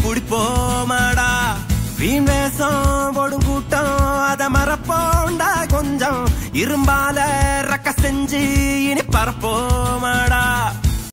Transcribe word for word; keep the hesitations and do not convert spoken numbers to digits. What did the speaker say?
புடிப்போமாடா வீண் வேஷம் போடும் கூட்டம் அத மறப்போண்டா கொஞ்சம் இரும்பால ரக்க செஞ்சு இனி பரப்போமாடா